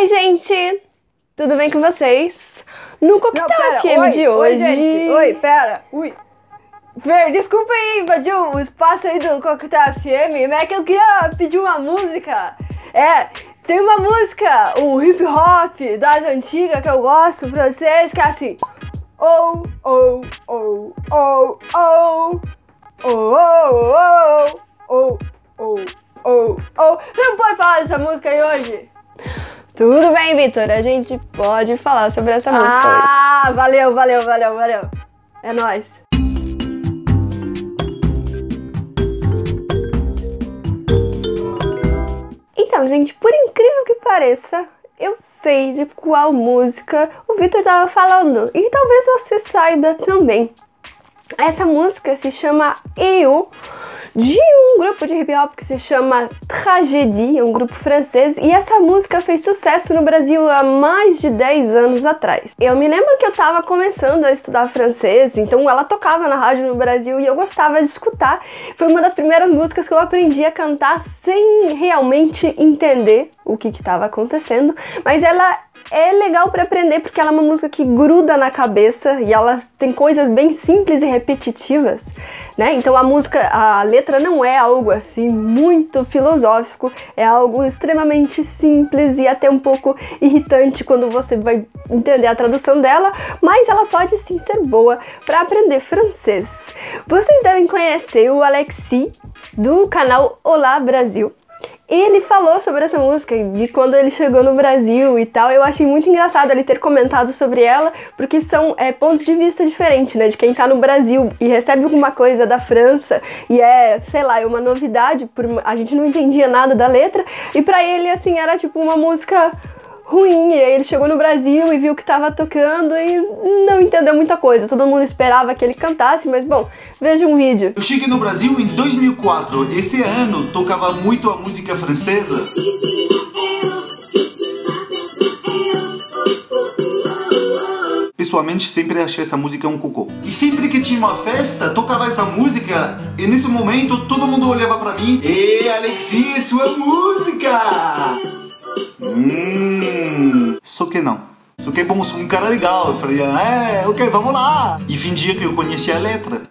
Oi, gente! Tudo bem com vocês? No Coquetel FM de hoje... Oi, gente. Oi, pera. Ui. Desculpa aí, invadiu o espaço aí do Coquetel FM, mas é que eu queria pedir uma música. Tem uma música, um hip hop das antigas que eu gosto, francês, que é assim... Oh, oh, oh, oh, oh, oh, oh, oh, oh, oh, oh. Você não pode falar dessa música aí hoje? Tudo bem, Vitor, a gente pode falar sobre essa música hoje. Ah, valeu. É nóis. Então, gente, por incrível que pareça, eu sei de qual música o Vitor estava falando. E talvez você saiba também. Essa música se chama Eu, de um grupo de hip hop que se chama Tragédie, um grupo francês, e essa música fez sucesso no Brasil há mais de 10 anos atrás. Eu me lembro que eu tava começando a estudar francês, então ela tocava na rádio no Brasil e eu gostava de escutar. Foi uma das primeiras músicas que eu aprendi a cantar sem realmente entender o que estava acontecendo, mas ela é legal para aprender porque ela é uma música que gruda na cabeça e ela tem coisas bem simples e repetitivas, né? Então a letra não é algo assim muito filosófico, é algo extremamente simples e até um pouco irritante quando você vai entender a tradução dela, mas ela pode sim ser boa para aprender francês. Vocês devem conhecer o Alexis do canal Olá Brasil. Ele falou sobre essa música, de quando ele chegou no Brasil e tal. Eu achei muito engraçado ele ter comentado sobre ela, porque são pontos de vista diferentes, né? De quem tá no Brasil e recebe alguma coisa da França e sei lá, é uma novidade, a gente não entendia nada da letra, e pra ele, assim, era tipo uma música ruim, e aí ele chegou no Brasil e viu que tava tocando e não entendeu muita coisa. Todo mundo esperava que ele cantasse, mas bom, veja um vídeo. Eu cheguei no Brasil em 2004. Esse ano tocava muito a música francesa. Pessoalmente, sempre achei essa música um cocô. E sempre que tinha uma festa, tocava essa música, e nesse momento todo mundo olhava pra mim: "Ei, Alexis, sua música!" Só que não. Só que, bom, sou um cara legal. Eu falei, ok, vamos lá. E fingia que eu conhecia a letra.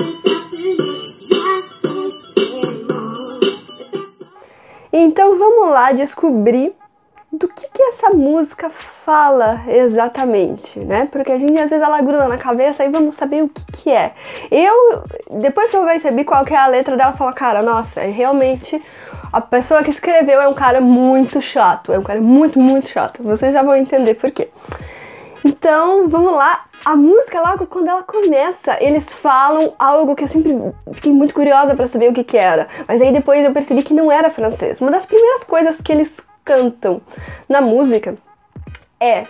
Então vamos lá descobrir do que essa música fala exatamente, né? Porque a gente às vezes ela gruda na cabeça e vamos saber o que é. Depois que eu percebi qual que é a letra dela, eu falo, cara, nossa, realmente a pessoa que escreveu é um cara muito chato, é um cara muito chato. Vocês já vão entender por quê. Então, vamos lá. A música, logo quando ela começa, eles falam algo que eu sempre fiquei muito curiosa pra saber o que era. Mas aí depois eu percebi que não era francês. Uma das primeiras coisas que eles cantam na música é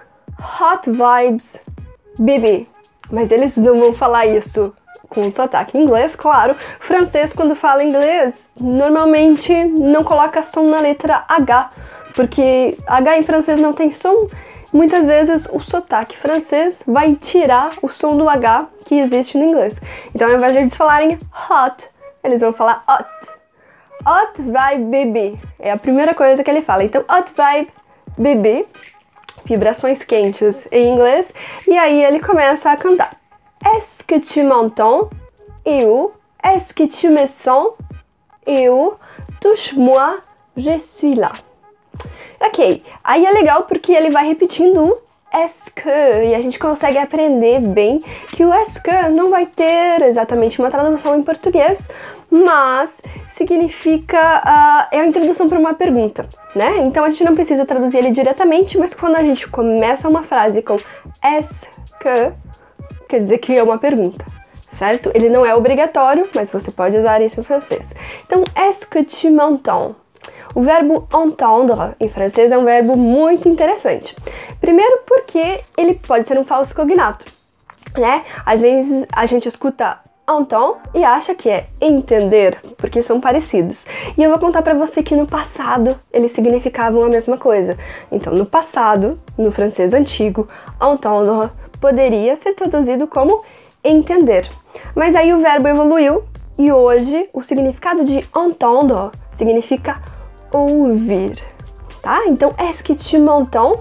Hot Vibes Baby. Mas eles não vão falar isso com sotaque inglês, claro. Francês, quando fala inglês, normalmente não coloca som na letra H, porque H em francês não tem som. Muitas vezes o sotaque francês vai tirar o som do H que existe no inglês. Então, ao invés de eles falarem hot, eles vão falar hot. Hot vibe baby. É a primeira coisa que ele fala. Então, hot vibe baby, vibrações quentes em inglês. E aí ele começa a cantar. Est-ce que tu m'entends? Eu. Est-ce que tu me sens? Eu. Touche-moi, je suis là. Ok, aí é legal porque ele vai repetindo o est-ce que, e a gente consegue aprender bem que o est-ce que não vai ter exatamente uma tradução em português, mas significa, é a introdução para uma pergunta, né? Então a gente não precisa traduzir ele diretamente, mas quando a gente começa uma frase com est-ce que, quer dizer que é uma pergunta, certo? Ele não é obrigatório, mas você pode usar isso em francês. Então, est-ce que tu m'entends? O verbo entendre, em francês, é um verbo muito interessante. Primeiro porque ele pode ser um falso cognato, né? Às vezes a gente escuta entend e acha que é entender, porque são parecidos. E eu vou contar pra você que no passado eles significavam a mesma coisa. Então, no passado, no francês antigo, entendre poderia ser traduzido como entender. Mas aí o verbo evoluiu e hoje o significado de entendre significa ouvir. tá? Então, est-ce que tu m'entends?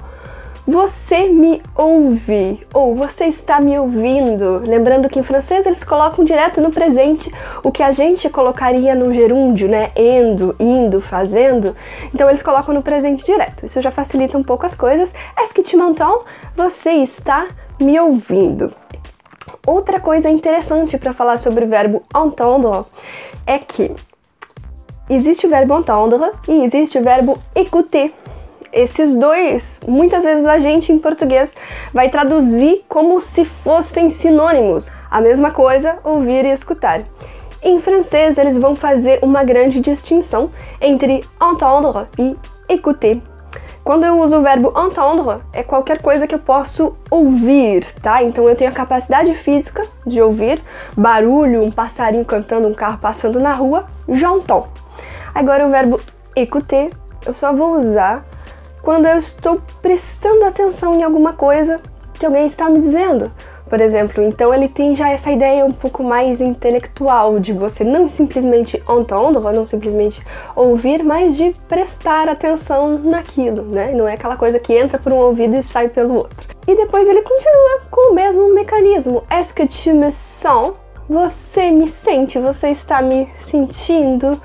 Você me ouve, ou você está me ouvindo. Lembrando que em francês eles colocam direto no presente o que a gente colocaria no gerúndio, né? Indo, fazendo. Então eles colocam no presente direto. Isso já facilita um pouco as coisas. Est-ce que tu m'entends? Você está me ouvindo. Outra coisa interessante para falar sobre o verbo entendre é que existe o verbo entendre e existe o verbo écouter. Esses dois, muitas vezes a gente em português vai traduzir como se fossem sinônimos. A mesma coisa, ouvir e escutar. Em francês, eles vão fazer uma grande distinção entre entendre e écouter. Quando eu uso o verbo entendre, é qualquer coisa que eu posso ouvir, tá? Então eu tenho a capacidade física de ouvir barulho, um passarinho cantando, um carro passando na rua, j'entends. Agora o verbo écouter, eu só vou usar quando eu estou prestando atenção em alguma coisa que alguém está me dizendo. Por exemplo, então ele tem já essa ideia um pouco mais intelectual de você não simplesmente entendre, não simplesmente ouvir, mas de prestar atenção naquilo, né? Não é aquela coisa que entra por um ouvido e sai pelo outro. E depois ele continua com o mesmo mecanismo. Est-ce que tu me sens? Você me sente, você está me sentindo.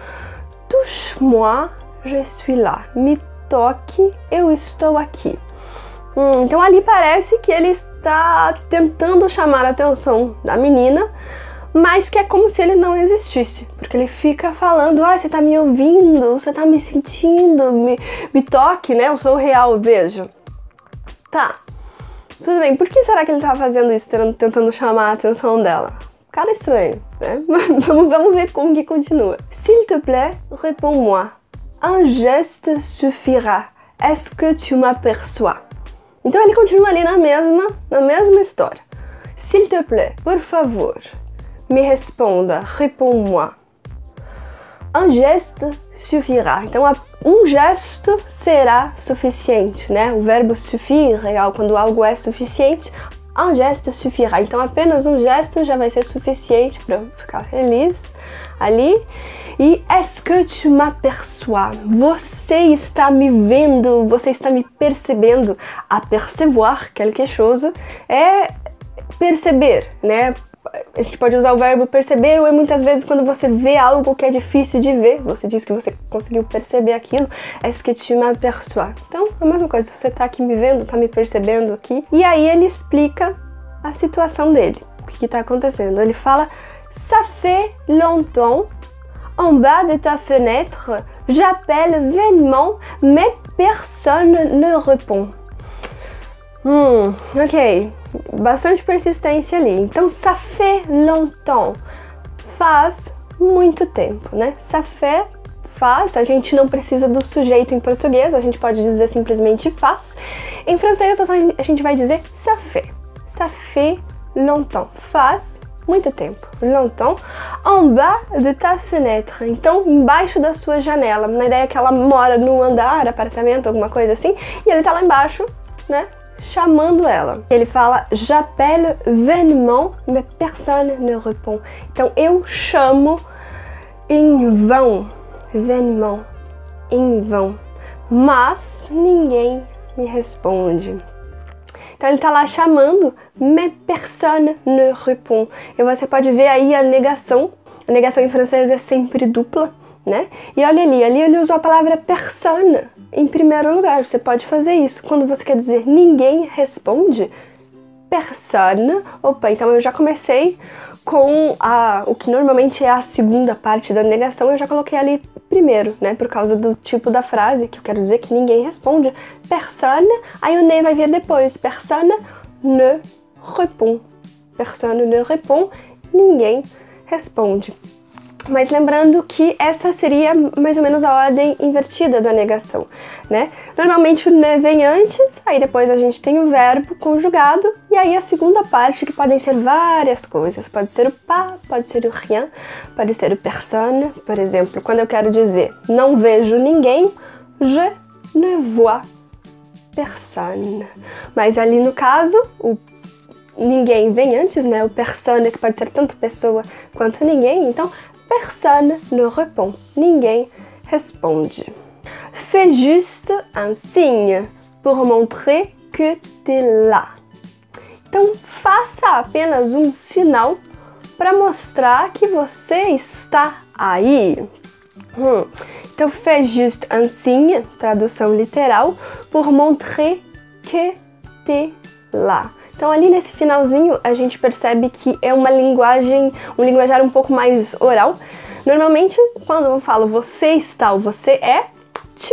Touche-moi, je suis là. Me toque, eu estou aqui. Então ali parece que ele está tentando chamar a atenção da menina, mas que é como se ele não existisse, porque ele fica falando, você tá me ouvindo, você tá me sentindo, me toque, né? Eu sou real, veja. Tá, tudo bem, por que será que ele tá fazendo isso, tentando chamar a atenção dela? Cara estranho, né? Vamos ver como que continua. S'il te plaît, réponds-moi. Un geste suffira. Est-ce que tu m'aperçois? Então ele continua ali na mesma história. S'il te plaît, por favor, me responda, réponds-moi. Un geste suffira. Então um gesto será suficiente, né? O verbo suffire é quando algo é suficiente. Un geste suffira. Então apenas um gesto já vai ser suficiente para ficar feliz ali. E est-ce que tu m'aperçois? Você está me vendo, você está me percebendo. Apercevoir quelque chose é perceber, né? A gente pode usar o verbo perceber, ou muitas vezes quando você vê algo que é difícil de ver, você diz que você conseguiu perceber aquilo, est-ce que tu m'aperçois? Então, a mesma coisa, você está aqui me vendo, está me percebendo aqui. E aí ele explica a situação dele, o que está acontecendo. Ele fala, ça fait longtemps, en bas de ta fenêtre, j'appelle vainement, mais personne ne répond. Ok, bastante persistência ali. Então, ça fait longtemps, faz muito tempo, né? Ça fait, faz, a gente não precisa do sujeito em português, a gente pode dizer simplesmente faz. Em francês, a gente vai dizer ça fait longtemps, faz muito tempo, longtemps, en bas de ta fenêtre, então embaixo da sua janela, na ideia que ela mora no andar, apartamento, alguma coisa assim, e ele tá lá embaixo, né, chamando ela. Ele fala, j'appelle vainement, mais personne ne répond. Então eu chamo em vão, vainement, em vão, mas ninguém me responde. Então ele tá lá chamando, mais personne ne répond. E você pode ver aí a negação. A negação em francês é sempre dupla, né? E olha ali ele usou a palavra personne em primeiro lugar. Você pode fazer isso. Quando você quer dizer ninguém responde, personne. Opa, então eu já comecei com o que normalmente é a segunda parte da negação, eu já coloquei ali primeiro, né? Por causa do tipo da frase, que eu quero dizer que ninguém responde. Personne, aí o ne vai vir depois. Personne ne répond. Personne ne répond, ninguém responde. Mas lembrando que essa seria mais ou menos a ordem invertida da negação, né? Normalmente o ne vem antes, aí depois a gente tem o verbo conjugado, e aí a segunda parte, que podem ser várias coisas. Pode ser o pas, pode ser o rien, pode ser o personne. Por exemplo, quando eu quero dizer não vejo ninguém, je ne vois personne. Mas ali no caso, o ninguém vem antes, né? O personne, que pode ser tanto pessoa quanto ninguém, então personne ne répond. Ninguém responde. fais juste un signe pour montrer que t'es là. Então, faça apenas um sinal para mostrar que você está aí. Então, fais juste un signe, tradução literal, pour montrer que t'es là. Então, ali nesse finalzinho, a gente percebe que é uma linguagem, um linguajar um pouco mais oral. Normalmente, quando eu falo você está ou você é, tu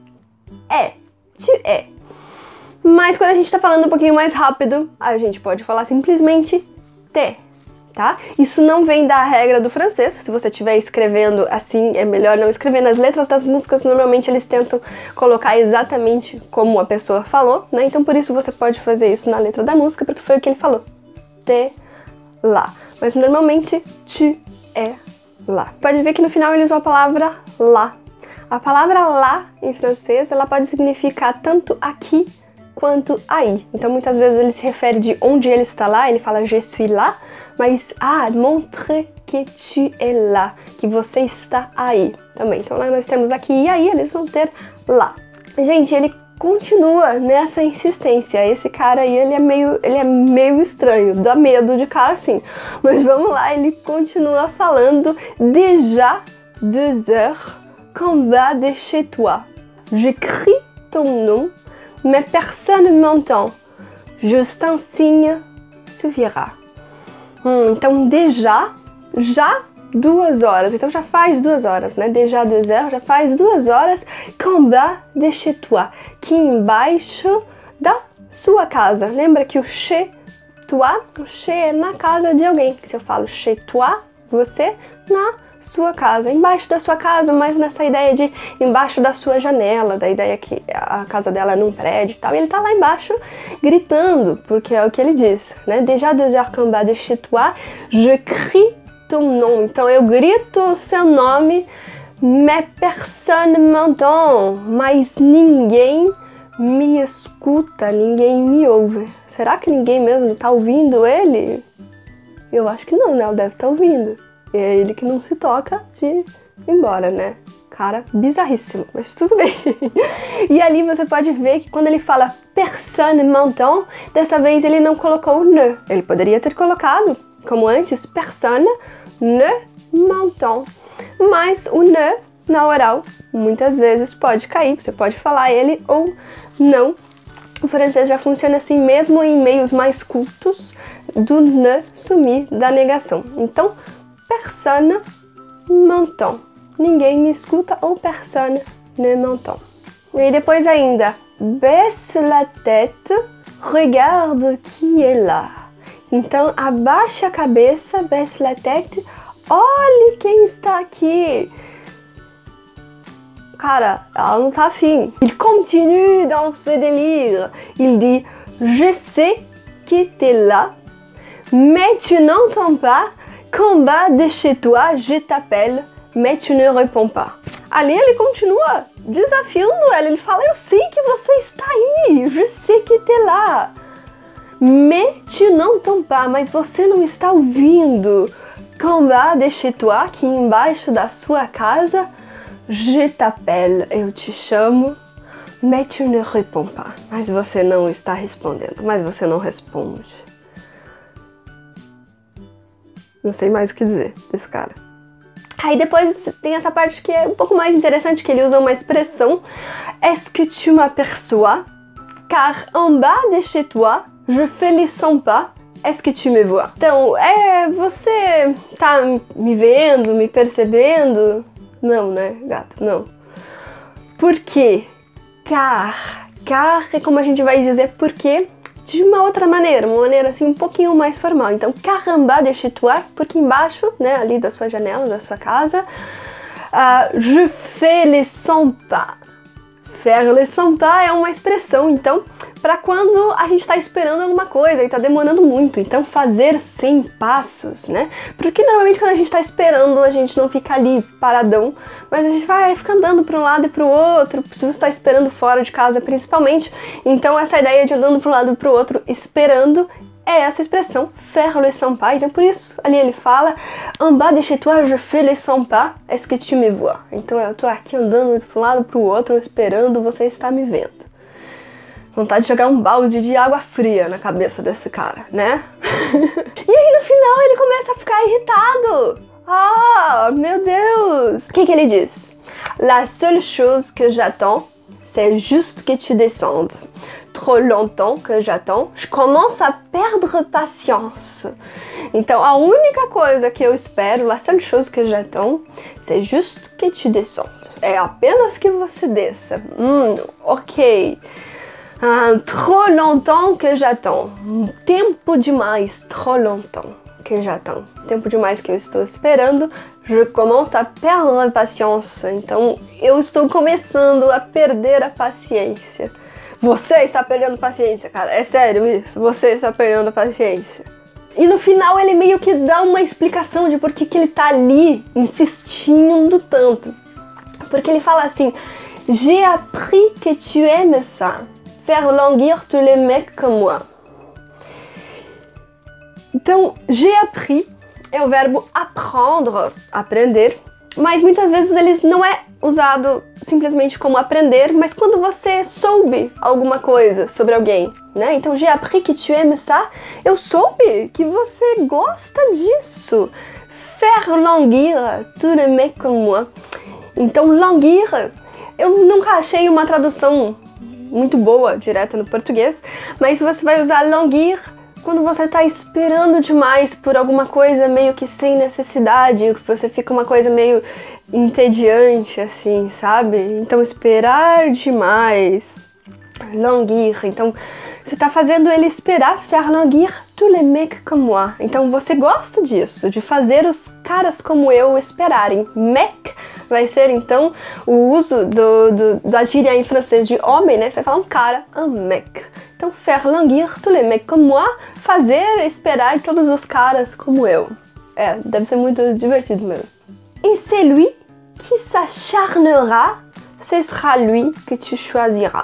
é. Mas quando a gente está falando um pouquinho mais rápido, a gente pode falar simplesmente te, tá? Isso não vem da regra do francês. Se você estiver escrevendo assim, é melhor não escrever. Nas letras das músicas, normalmente eles tentam colocar exatamente como a pessoa falou, né? Então por isso você pode fazer isso na letra da música, porque foi o que ele falou. Te lá. Mas normalmente, tu é lá. Pode ver que no final ele usou a palavra lá. A palavra lá, em francês, ela pode significar tanto aqui quanto aí. Então muitas vezes ele se refere de onde ele está lá, ele fala je suis là, mas montre que tu es là, que você está aí também. Então nós temos aqui e aí, eles vão ter lá. Gente, ele continua nessa insistência. Esse cara aí, ele é meio estranho, dá medo de cara assim. Mas vamos lá, ele continua falando déjà 2 heures qu'en bas de chez toi. J'écris ton nom, mais personne ne m'entend. Juste un signe suffira. Então, já 2 horas. Então, já faz 2 horas, né? Déjà 2 heures, já faz 2 horas. Qu'en bas de chez toi. Que embaixo da sua casa. Lembra que o chez toi, o chez é na casa de alguém. Se eu falo chez toi, você, na sua casa, embaixo da sua casa, mas nessa ideia de embaixo da sua janela, da ideia que a casa dela é num prédio e tal, e ele tá lá embaixo gritando, porque é o que ele diz, né? Déjà 2 heures qu'en bas de chez toi, je crie ton nom. Então eu grito o seu nome, mais personne m'entend, mas ninguém me escuta, ninguém me ouve. Será que ninguém mesmo tá ouvindo ele? Eu acho que não, né? Ela deve estar ouvindo. E é ele que não se toca de ir embora, né? Cara, bizarríssimo, mas tudo bem. E ali você pode ver que quando ele fala personne m'entend, dessa vez ele não colocou o ne. Ele poderia ter colocado, como antes, personne ne m'entend. Mas o ne, na oral, muitas vezes pode cair. Você pode falar ele ou não. O francês já funciona assim mesmo em meios mais cultos, do ne sumir da negação. Então, personne m'entend. Ninguém me escuta ou personne ne m'entend. E depois ainda, baisse la tête, regarde qui est là. Então, abaixe a cabeça, baisse la tête, olhe quem está aqui. Cara, ela não tá afim. Il continue dans ce délire. Il dit, je sais que t'es là, mais tu n'entends pas. Qu'en bas de chez toi, je t'appelle, mais tu ne réponds pas. Ali ele continua desafiando ela. Ele fala, eu sei que você está aí, je sais que t'es là. Mais tu n'entends pas, mas você não está ouvindo. Qu'en bas de chez toi, que embaixo da sua casa, je t'appelle, eu te chamo, mais tu ne réponds pas. Mas você não está respondendo, mas você não responde. Não sei mais o que dizer desse cara. Aí depois tem essa parte que é um pouco mais interessante, que ele usa uma expressão. Est-ce que tu m'aperçois? Car en bas de chez toi, je fais les 100 pas. Est-ce que tu me vois? Então, você tá me vendo, me percebendo? Não, né, gato? Não. Por quê? Car é como a gente vai dizer porque de uma outra maneira, uma maneira assim um pouquinho mais formal. Então, car en bas de chez toi, porque embaixo, né, ali da sua janela, da sua casa, je fais les 100 pas. Faire les 100 pas é uma expressão, então, para quando a gente está esperando alguma coisa e está demorando muito. Então, fazer 100 passos, né? Porque normalmente quando a gente está esperando, a gente não fica ali paradão, mas a gente vai ficar andando para um lado e para o outro, se você está esperando fora de casa principalmente. Então, essa ideia de andando para um lado e para o outro, esperando, é essa expressão, faire les 100 pas. Então por isso, ali ele fala, en bas de chez toi, je fais les 100 pas, est-ce que tu me vois? Então eu tô aqui andando de um lado pro outro, esperando você estar me vendo. Vontade de jogar um balde de água fria na cabeça desse cara, né? E aí no final ele começa a ficar irritado. Ah, meu Deus! O que ele diz? La seule chose que j'attends, c'est juste que tu descendes. Trop longtemps que j'attends, je commence à perdre patience. Então, a única coisa que eu espero, la seule chose que j'attends, c'est juste que tu descendes. É apenas que você desça. Ok. Trop longtemps que j'attends. Tempo demais, trop longtemps que j'attends. Tempo demais que eu estou esperando. Je commence à perdre patience. Então, eu estou começando a perder a paciência. Você está perdendo paciência, cara. É sério isso. Você está perdendo paciência. E no final ele meio que dá uma explicação de por que ele tá ali insistindo tanto. Porque ele fala assim: J'ai appris que tu aimes ça. Faire languir tous les mecs comme moi. Então, j'ai appris é o verbo apprendre, aprender. Mas muitas vezes ele não é usado simplesmente como aprender, mas quando você soube alguma coisa sobre alguém, né? Então, j'ai appris que tu aimes ça. Eu soube que você gosta disso. Faire languir tous les mecs comme moi. Então, languir, eu nunca achei uma tradução muito boa, direta no português, mas você vai usar languir quando você tá esperando demais por alguma coisa meio que sem necessidade, você fica uma coisa meio entediante, assim, sabe? Então, esperar demais, languir. Então, você tá fazendo ele esperar, faire languir tous les mecs comme moi. Então, você gosta disso, de fazer os caras como eu esperarem. Mec vai ser, então, o uso da gíria em francês de homem, né? Você vai falar um cara, un mec. Então, faire languir tous les mecs comme moi, fazer esperar todos os caras como eu. É, deve ser muito divertido mesmo. Et c'est lui qui s'acharnera, ce sera lui que tu choisiras.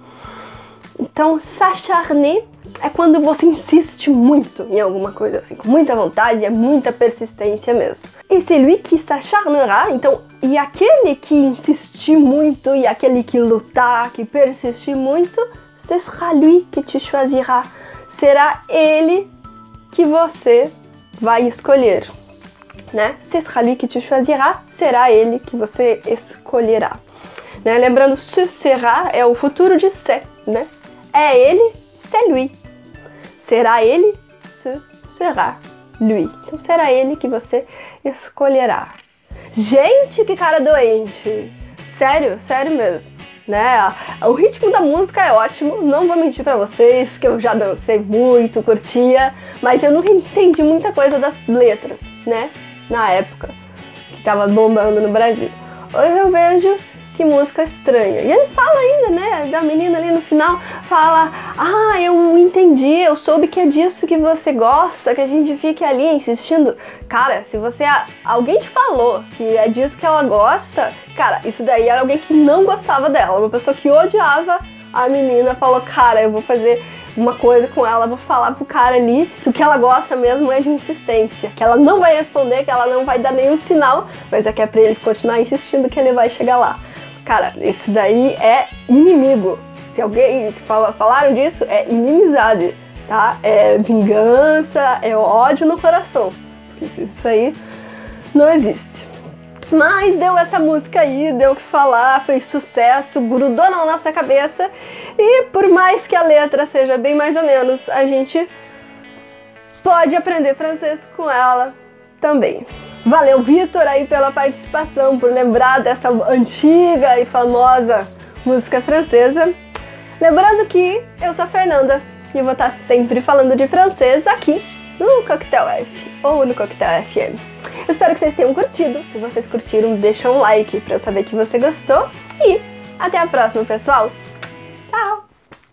Então, s'acharner é quando você insiste muito em alguma coisa, assim, com muita vontade, é muita persistência mesmo. Et c'est lui qui s'acharnera, então, e aquele que insistir muito, e aquele que lutar, que persistir muito, ce sera lui que tu choisiras. Será ele que você vai escolher, né? Ce sera lui que tu choisiras, será ele que você escolherá. Né? Lembrando, ce sera é o futuro de c'est, né? É ele, c'est lui. Será ele, ce sera lui. Então será ele que você escolherá. Gente, que cara doente! Sério, sério mesmo. Né? O ritmo da música é ótimo, não vou mentir pra vocês que eu já dancei muito, curtia, mas eu nunca entendi muita coisa das letras, né? Na época que tava bombando no Brasil. Hoje eu vejo que música estranha. E ele fala ainda, né, da menina ali no final, fala, ah, eu entendi, eu soube que é disso que você gosta, que a gente fique ali insistindo. Cara, se alguém te falou que é disso que ela gosta, cara, isso daí era alguém que não gostava dela, uma pessoa que odiava a menina, falou, cara, eu vou fazer uma coisa com ela, vou falar pro cara ali que o que ela gosta mesmo é de insistência, que ela não vai responder, que ela não vai dar nenhum sinal, mas é que é pra ele continuar insistindo que ele vai chegar lá. Cara, isso daí é inimigo. Se alguém falaram disso, é inimizade, tá? É vingança, é ódio no coração. Porque isso aí não existe. Mas deu essa música aí, deu o que falar, fez sucesso, grudou na nossa cabeça. E por mais que a letra seja bem mais ou menos, a gente pode aprender francês com ela também. Valeu, Vitor, aí pela participação, por lembrar dessa antiga e famosa música francesa. Lembrando que eu sou a Fernanda e eu vou estar sempre falando de francês aqui no Coquetel F ou no Coquetel FM. Eu espero que vocês tenham curtido. Se vocês curtiram, deixa um like para eu saber que você gostou. E até a próxima, pessoal!